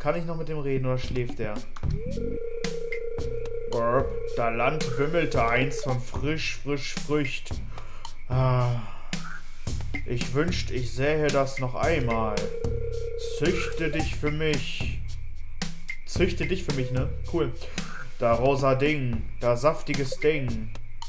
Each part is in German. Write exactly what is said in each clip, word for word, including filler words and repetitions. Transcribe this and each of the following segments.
Kann ich noch mit dem reden oder schläft der? Burp, da Land wimmelte einst von frisch, frisch Frücht. Ah, ich wünscht, ich sähe das noch einmal. Züchte dich für mich. Züchte dich für mich, ne? Cool. Da rosa Ding, da saftiges Ding.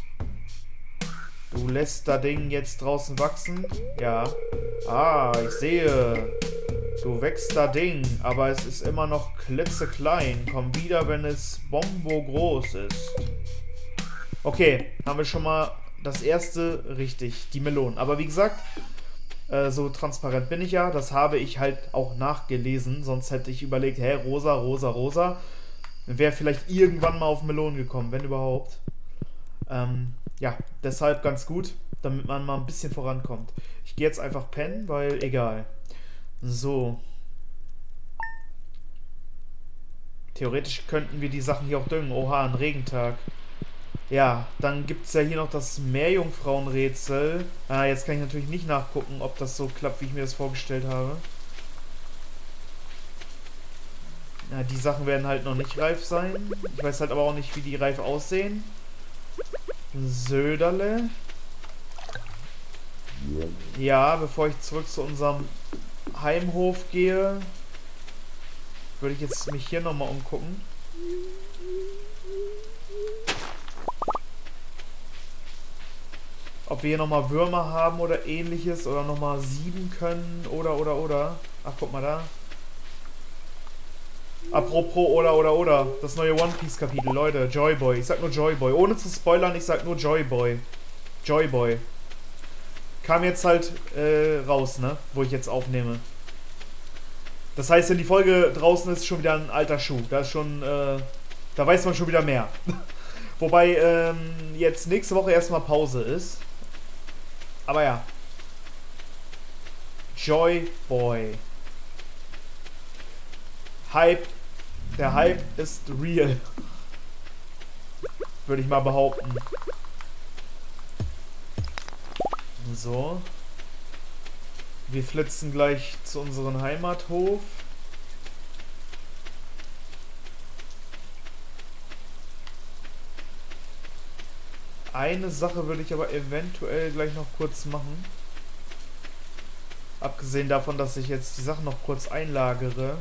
Du lässt da Ding jetzt draußen wachsen? Ja. Ah, ich sehe. Du wächst da Ding, aber es ist immer noch klitzeklein. Komm wieder, wenn es bombo groß ist. Okay, haben wir schon mal das erste richtig, die Melonen. Aber wie gesagt, äh, so transparent bin ich ja. Das habe ich halt auch nachgelesen. Sonst hätte ich überlegt, hä, rosa, rosa, rosa. Wäre vielleicht irgendwann mal auf Melonen gekommen, wenn überhaupt. Ähm, ja, deshalb ganz gut, damit man mal ein bisschen vorankommt. Ich gehe jetzt einfach pennen, weil egal. So. Theoretisch könnten wir die Sachen hier auch düngen. Oha, ein Regentag. Ja, dann gibt es ja hier noch das Meerjungfrauenrätsel. Ah, jetzt kann ich natürlich nicht nachgucken, ob das so klappt, wie ich mir das vorgestellt habe. Ja, die Sachen werden halt noch nicht reif sein. Ich weiß halt aber auch nicht, wie die reif aussehen. Söderle. Ja, bevor ich zurück zu unserem Heimhof gehe, würde ich jetzt mich hier nochmal umgucken. Ob wir hier nochmal Würmer haben oder ähnliches oder nochmal sieben können oder oder oder. Ach, guck mal da. Apropos oder oder oder. Das neue One Piece Kapitel, Leute. Joyboy. Ich sag nur Joyboy. Ohne zu spoilern, ich sag nur Joyboy. Joyboy. Kam jetzt halt äh, raus, ne? Wo ich jetzt aufnehme. Das heißt, wenn die Folge draußen ist, schon wieder ein alter Schuh. Da ist schon, äh, da weiß man schon wieder mehr. Wobei ähm, jetzt nächste Woche erstmal Pause ist. Aber ja. Joyboy. Hype. Der Hype ist real. Würde ich mal behaupten. So. Wir flitzen gleich zu unserem Heimathof. Eine Sache würde ich aber eventuell gleich noch kurz machen. Abgesehen davon, dass ich jetzt die Sachen noch kurz einlagere.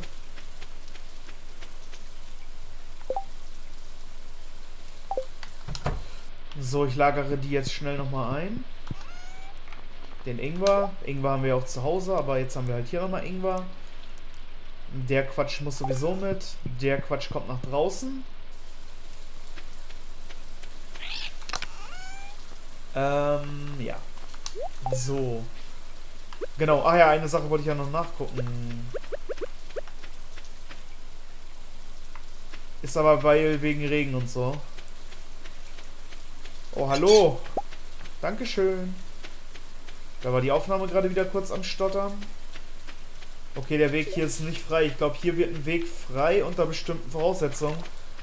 So, ich lagere die jetzt schnell nochmal ein. Den Ingwer. Ingwer haben wir auch zu Hause, aber jetzt haben wir halt hier nochmal Ingwer. Der Quatsch muss sowieso mit. Der Quatsch kommt nach draußen. Ähm, ja. So. Genau, ah ja, eine Sache wollte ich ja noch nachgucken. Ist aber weil wegen Regen und so. Oh, hallo. Dankeschön. Da war die Aufnahme gerade wieder kurz am Stottern. Okay, der Weg hier ist nicht frei. Ich glaube, hier wird ein Weg frei unter bestimmten Voraussetzungen.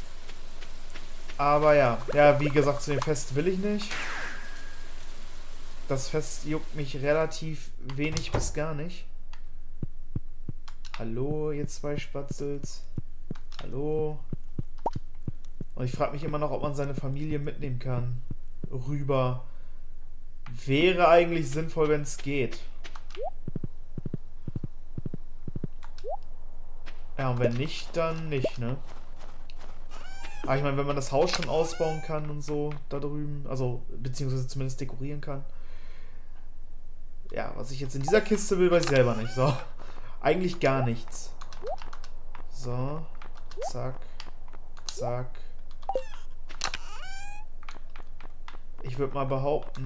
Aber ja. Ja, wie gesagt, zu dem Fest will ich nicht. Das Fest juckt mich relativ wenig bis gar nicht. Hallo, ihr zwei Spatzels. Hallo. Und ich frage mich immer noch, ob man seine Familie mitnehmen kann. Rüber. Wäre eigentlich sinnvoll, wenn es geht. Ja, und wenn nicht, dann nicht, ne? Aber ich meine, wenn man das Haus schon ausbauen kann und so da drüben, also beziehungsweise zumindest dekorieren kann. Ja, was ich jetzt in dieser Kiste will, weiß ich selber nicht. So, eigentlich gar nichts. So, zack, zack. Ich würde mal behaupten,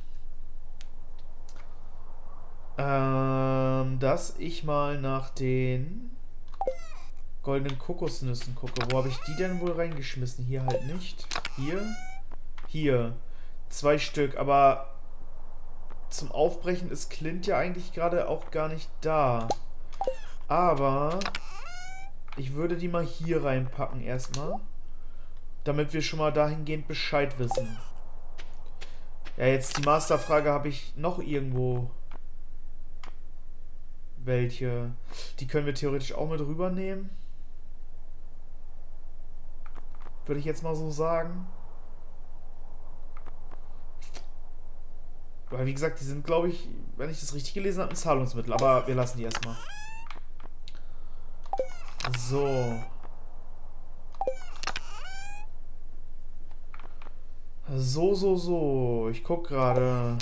ähm, dass ich mal nach den goldenen Kokosnüssen gucke. Wo habe ich die denn wohl reingeschmissen? Hier halt nicht. Hier? Hier. Zwei Stück, aber zum Aufbrechen ist Clint ja eigentlich gerade auch gar nicht da. Aber ich würde die mal hier reinpacken erstmal. Damit wir schon mal dahingehend Bescheid wissen. Ja, jetzt die Masterfrage, habe ich noch irgendwo welche? Die können wir theoretisch auch mit rübernehmen. Würde ich jetzt mal so sagen. Weil wie gesagt, die sind, glaube ich, wenn ich das richtig gelesen habe, ein Zahlungsmittel. Aber wir lassen die erstmal. So. So, so, so. Ich guck gerade.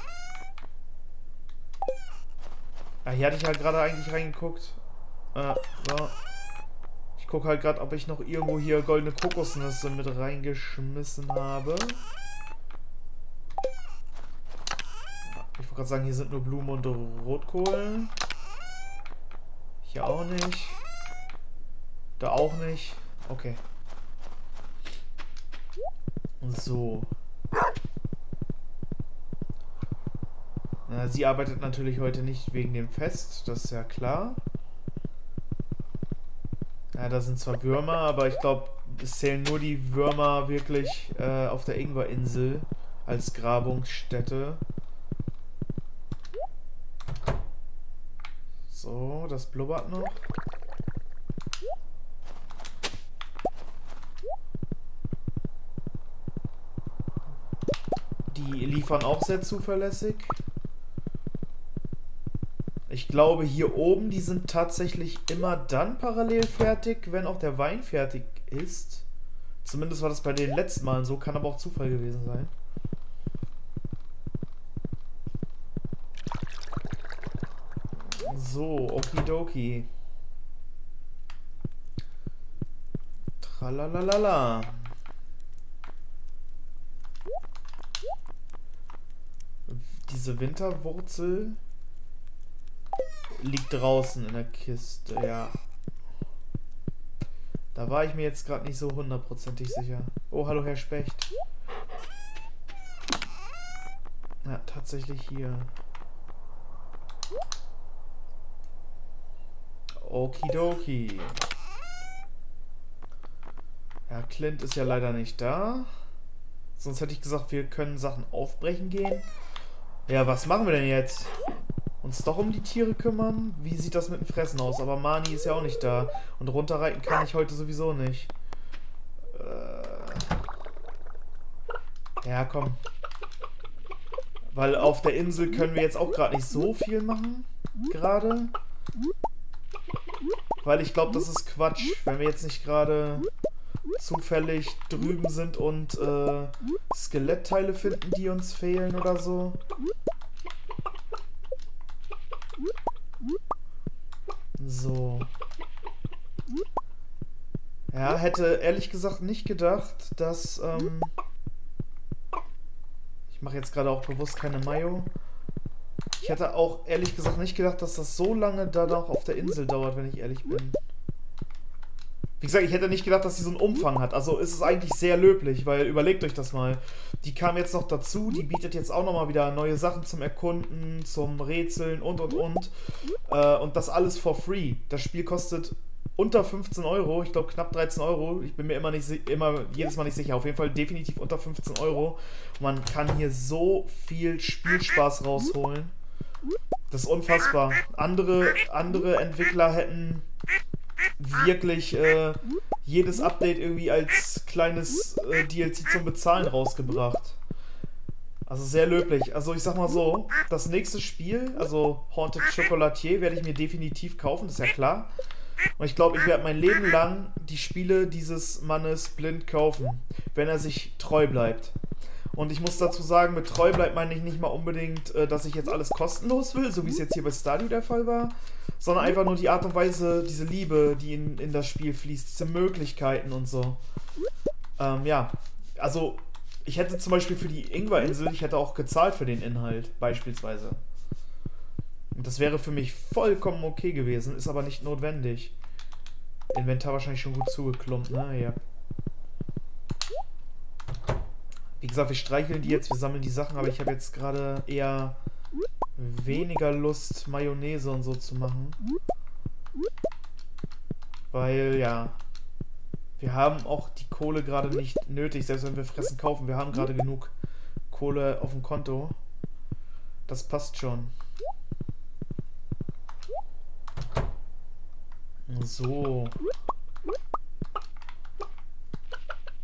Ja, hier hatte ich halt gerade eigentlich reingeguckt. Äh, so. Ich gucke halt gerade, ob ich noch irgendwo hier goldene Kokosnüsse mit reingeschmissen habe. Ich wollte gerade sagen, hier sind nur Blumen und Rotkohl. Hier auch nicht. Da auch nicht. Okay. So. Na, sie arbeitet natürlich heute nicht wegen dem Fest, das ist ja klar. Ja, da sind zwar Würmer, aber ich glaube, es zählen nur die Würmer wirklich äh, auf der Ingwerinsel als Grabungsstätte. So, das blubbert noch. Die liefern auch sehr zuverlässig. Ich glaube, hier oben, die sind tatsächlich immer dann parallel fertig, wenn auch der Wein fertig ist. Zumindest war das bei den letzten Malen so, kann aber auch Zufall gewesen sein. So, okidoki. Tralalala. Diese Winterwurzel liegt draußen in der Kiste, ja. Da war ich mir jetzt gerade nicht so hundertprozentig sicher. Oh, hallo Herr Specht. Ja, tatsächlich hier. Okidoki. Ja, Clint ist ja leider nicht da. Sonst hätte ich gesagt, wir können Sachen aufbrechen gehen. Ja, was machen wir denn jetzt? Uns doch um die Tiere kümmern? Wie sieht das mit dem Fressen aus? Aber Mani ist ja auch nicht da. Und runterreiten kann ich heute sowieso nicht. Äh ja, komm. Weil auf der Insel können wir jetzt auch gerade nicht so viel machen. Gerade. Weil ich glaube, das ist Quatsch. Wenn wir jetzt nicht gerade zufällig drüben sind und äh, Skelettteile finden, die uns fehlen oder so. So. Ja, hätte ehrlich gesagt nicht gedacht, dass, ähm ich mache jetzt gerade auch bewusst keine Mayo. Ich hätte auch ehrlich gesagt nicht gedacht, dass das so lange da noch auf der Insel dauert, wenn ich ehrlich bin. Wie gesagt, ich hätte nicht gedacht, dass sie so einen Umfang hat. Also ist es eigentlich sehr löblich, weil überlegt euch das mal. Die kam jetzt noch dazu, die bietet jetzt auch nochmal wieder neue Sachen zum Erkunden, zum Rätseln und und und. Äh, und das alles for free. Das Spiel kostet unter fünfzehn Euro, ich glaube knapp dreizehn Euro. Ich bin mir immer nicht immer jedes Mal nicht sicher. Auf jeden Fall definitiv unter fünfzehn Euro. Und man kann hier so viel Spielspaß rausholen. Das ist unfassbar. Andere, andere Entwickler hätten wirklich äh, jedes Update irgendwie als kleines äh, D L C zum Bezahlen rausgebracht. Also sehr löblich. Also ich sag mal so, das nächste Spiel, also Haunted Chocolatier, werde ich mir definitiv kaufen, das ist ja klar. Und ich glaube, ich werde mein Leben lang die Spiele dieses Mannes blind kaufen, wenn er sich treu bleibt. Und ich muss dazu sagen, mit treu bleibt meine ich nicht mal unbedingt, äh, dass ich jetzt alles kostenlos will, so wie es jetzt hier bei Stardew der Fall war, sondern einfach nur die Art und Weise, diese Liebe, die in, in das Spiel fließt, diese Möglichkeiten und so. Ähm, ja, also ich hätte zum Beispiel für die Ingwerinsel, ich hätte auch gezahlt für den Inhalt, beispielsweise. Und das wäre für mich vollkommen okay gewesen, ist aber nicht notwendig. Inventar wahrscheinlich schon gut zugeklumpt, ne? Ja. Wie gesagt, wir streicheln die jetzt, wir sammeln die Sachen, aber ich habe jetzt gerade eher weniger Lust, Mayonnaise und so zu machen. Weil, ja, wir haben auch die Kohle gerade nicht nötig, selbst wenn wir Fressen kaufen. Wir haben gerade genug Kohle auf dem Konto. Das passt schon. So.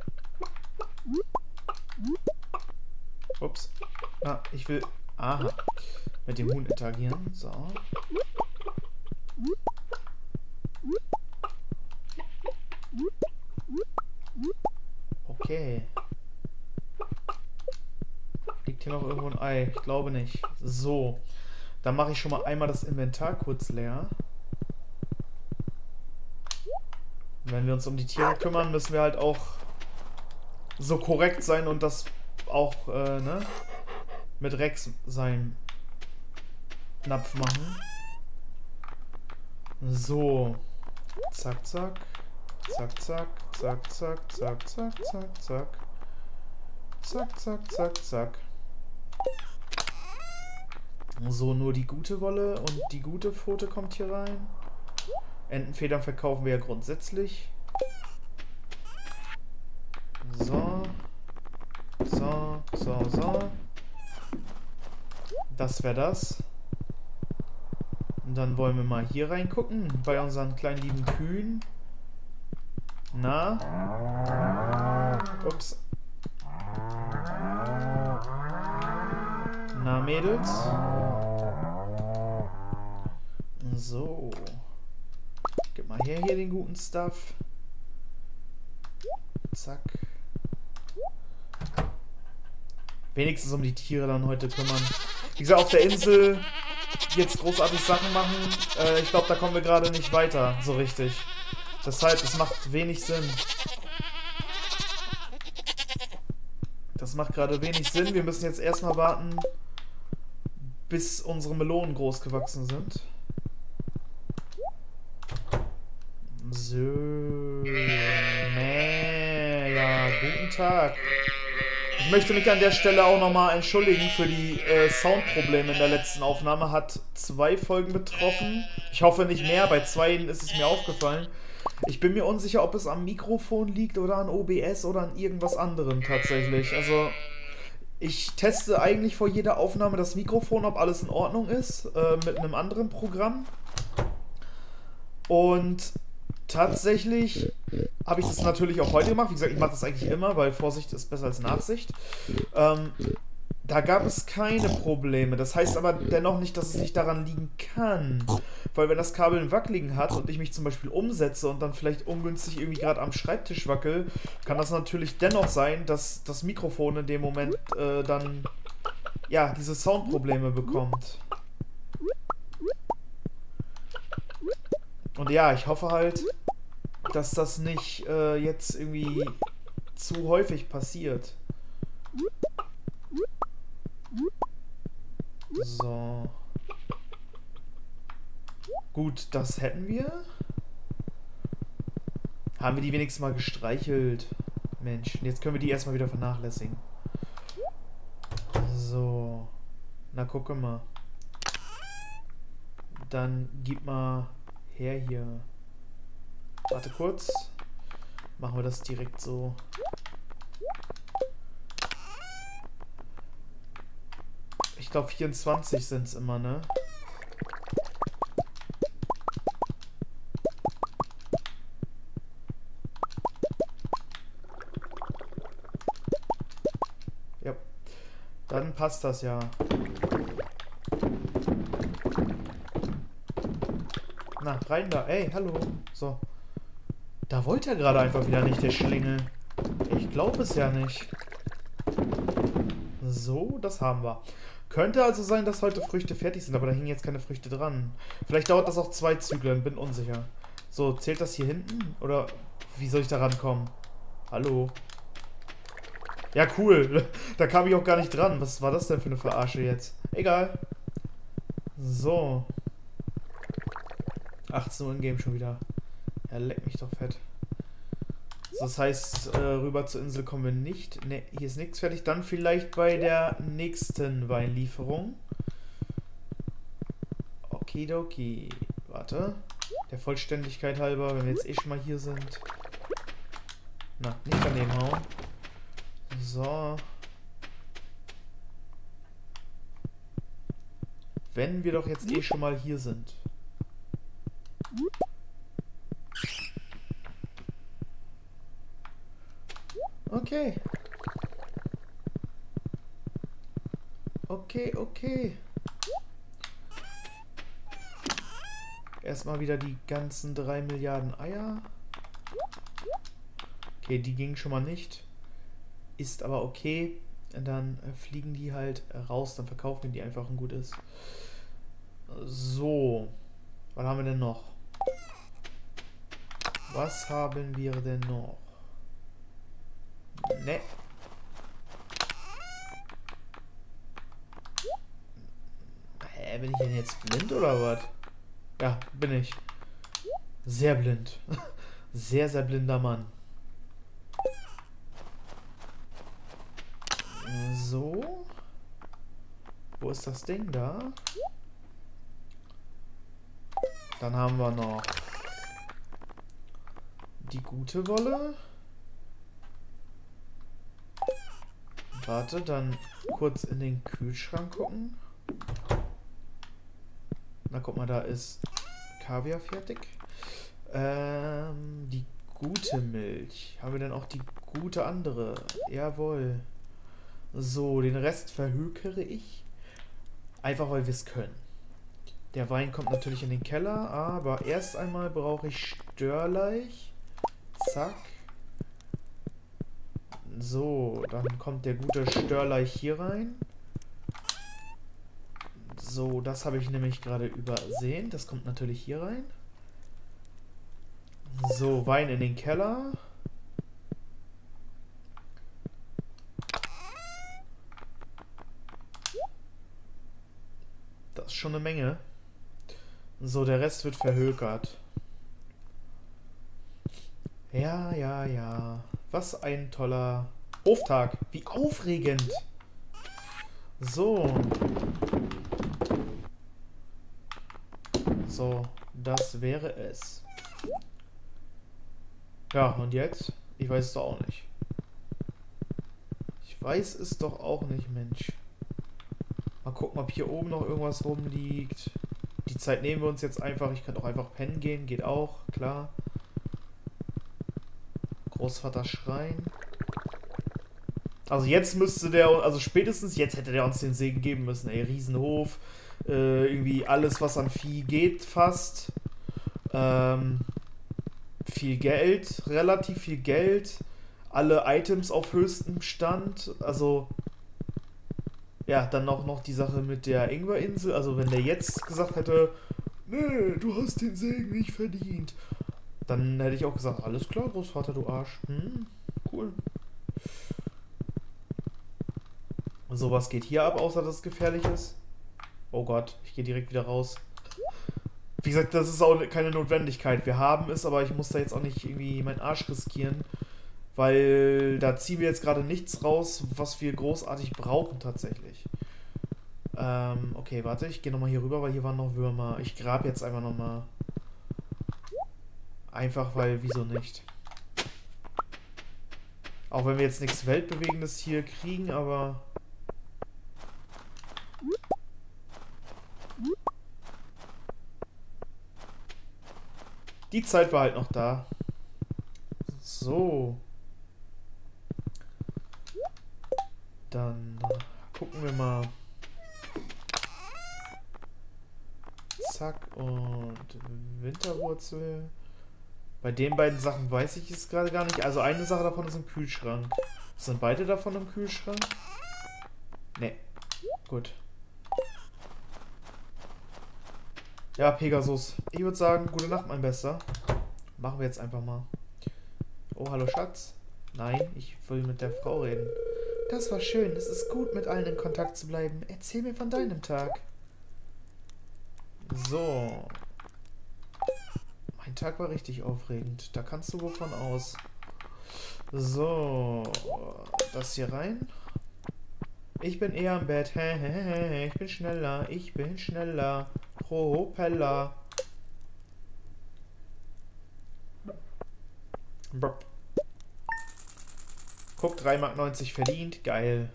Ah, ich will... Aha. Mit dem Huhn interagieren. So. Okay. Liegt hier noch irgendwo ein Ei? Ich glaube nicht. So. Dann mache ich schon mal einmal das Inventar kurz leer. Und wenn wir uns um die Tiere kümmern, müssen wir halt auch so korrekt sein und das auch, äh, ne? Mit Rex seinen Napf machen. So. Zack, zack. Zack, zack. Zack, zack, zack, zack, zack, zack. Zack, zack, zack, zack. So, nur die gute Wolle und die gute Pfote kommt hier rein. Entenfedern verkaufen wir ja grundsätzlich. So. So, so, so. Das wäre das. Und dann wollen wir mal hier reingucken, bei unseren kleinen lieben Kühen. Na? Ups. Na, Mädels? So. Gib mal her hier den guten Stuff. Zack. Wenigstens um die Tiere dann heute kümmern. Wie gesagt, auf der Insel jetzt großartig Sachen machen. Äh, ich glaube, da kommen wir gerade nicht weiter, so richtig. Deshalb, es macht wenig Sinn. Das macht gerade wenig Sinn. Wir müssen jetzt erstmal warten, bis unsere Melonen groß gewachsen sind. So. Nee, ja, guten Tag. Ich möchte mich an der Stelle auch nochmal entschuldigen für die äh, Soundprobleme in der letzten Aufnahme. Hat zwei Folgen betroffen. Ich hoffe nicht mehr. Bei zwei ist es mir aufgefallen. Ich bin mir unsicher, ob es am Mikrofon liegt oder an O B S oder an irgendwas anderem tatsächlich. Also ich teste eigentlich vor jeder Aufnahme das Mikrofon, ob alles in Ordnung ist, äh, mit einem anderen Programm. Und tatsächlich habe ich das natürlich auch heute gemacht. Wie gesagt, ich mache das eigentlich immer, weil Vorsicht ist besser als Nachsicht. Ähm, da gab es keine Probleme. Das heißt aber dennoch nicht, dass es nicht daran liegen kann. Weil wenn das Kabel ein Wackeligen hat und ich mich zum Beispiel umsetze und dann vielleicht ungünstig irgendwie gerade am Schreibtisch wackel, kann das natürlich dennoch sein, dass das Mikrofon in dem Moment äh, dann ja diese Soundprobleme bekommt. Und ja, ich hoffe halt, dass das nicht äh, jetzt irgendwie zu häufig passiert. So. Gut, das hätten wir. Haben wir die wenigstens mal gestreichelt. Mensch, jetzt können wir die erstmal wieder vernachlässigen. So. Na, gucke mal. Dann gib mal her hier. Warte kurz. Machen wir das direkt so. Ich glaube vierundzwanzig sind es immer, ne? Ja. Dann passt das ja. Na, rein da. Ey, hallo. So. Da wollte er gerade einfach wieder nicht, der Schlingel. Ich glaube es ja nicht. So, das haben wir. Könnte also sein, dass heute Früchte fertig sind, aber da hingen jetzt keine Früchte dran. Vielleicht dauert das auch zwei Zyklen, bin unsicher. So, zählt das hier hinten? Oder wie soll ich da rankommen? Hallo? Ja, cool. Da kam ich auch gar nicht dran. Was war das denn für eine Verarsche jetzt? Egal. So. achtzehn Uhr in-game schon wieder. Ja, leck mich doch fett. So, das heißt, äh, rüber zur Insel kommen wir nicht. Ne, hier ist nichts fertig. Dann vielleicht bei der nächsten Weinlieferung. Okidoki. Warte. Der Vollständigkeit halber, wenn wir jetzt eh schon mal hier sind. Na, nicht daneben hauen. So. Wenn wir doch jetzt eh schon mal hier sind. Okay. okay, okay. Erstmal wieder die ganzen drei Milliarden Eier. Okay, die gingen schon mal nicht. Ist aber okay. Und dann äh, fliegen die halt raus. Dann verkaufen wir die einfach und gut ist. So. Was haben wir denn noch? Was haben wir denn noch? Ne. Hä, bin ich denn jetzt blind oder was? Ja, bin ich. Sehr blind. Sehr, sehr blinder Mann. So. Wo ist das Ding da? Dann haben wir noch die gute Wolle. Warte, dann kurz in den Kühlschrank gucken. Na, guck mal, da ist Kaviar fertig. Ähm, die gute Milch. Haben wir denn auch die gute andere? Jawohl. So, den Rest verhökere ich. Einfach, weil wir es können. Der Wein kommt natürlich in den Keller, aber erst einmal brauche ich Störleich. Zack. So, dann kommt der gute Störleich hier rein. So, das habe ich nämlich gerade übersehen. Das kommt natürlich hier rein. So, Wein in den Keller. Das ist schon eine Menge. So, der Rest wird verhökert. Ja, ja, ja. Was ein toller Hoftag. Wie aufregend. So. So, das wäre es. Ja, und jetzt? Ich weiß es doch auch nicht. Ich weiß es doch auch nicht, Mensch. Mal gucken, ob hier oben noch irgendwas rumliegt. Die Zeit nehmen wir uns jetzt einfach. Ich könnte auch einfach pennen gehen. Geht auch, klar. Großvater Schrein. Also jetzt müsste der, also spätestens jetzt hätte der uns den Segen geben müssen. Ey, Riesenhof. Äh, irgendwie alles, was an Vieh geht, fast. Ähm, viel Geld. Relativ viel Geld. Alle Items auf höchstem Stand. Also... Ja, dann auch noch die Sache mit der Ingwerinsel. Also wenn der jetzt gesagt hätte, nee, du hast den Segen nicht verdient, dann hätte ich auch gesagt, alles klar, Großvater, du Arsch. Hm, cool. So, was geht hier ab, außer dass es gefährlich ist? Oh Gott, ich gehe direkt wieder raus. Wie gesagt, das ist auch keine Notwendigkeit. Wir haben es, aber ich muss da jetzt auch nicht irgendwie meinen Arsch riskieren. Weil da ziehen wir jetzt gerade nichts raus, was wir großartig brauchen tatsächlich. Ähm, okay, warte, ich gehe nochmal hier rüber, weil hier waren noch Würmer. Ich grab jetzt einfach nochmal. Einfach, weil, wieso nicht? Auch wenn wir jetzt nichts Weltbewegendes hier kriegen, aber... Die Zeit war halt noch da. So. Dann gucken wir mal. Zack und Winterwurzel. Bei den beiden Sachen weiß ich es gerade gar nicht. Also eine Sache davon ist im Kühlschrank. Sind beide davon im Kühlschrank? Ne. Gut. Ja, Pegasus. Ich würde sagen, gute Nacht, mein Bester. Machen wir jetzt einfach mal. Oh, hallo Schatz. Nein, ich will mit der Frau reden. Das war schön. Es ist gut, mit allen in Kontakt zu bleiben. Erzähl mir von deinem Tag. So. Mein Tag war richtig aufregend. Da kannst du wovon aus. So. Das hier rein. Ich bin eher im Bett. Ich bin schneller. Ich bin schneller. Propeller. Burp. Guck, drei Mark neunzig verdient. Geil.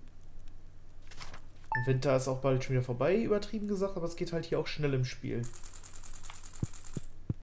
Winter ist auch bald schon wieder vorbei, übertrieben gesagt, aber es geht halt hier auch schnell im Spiel.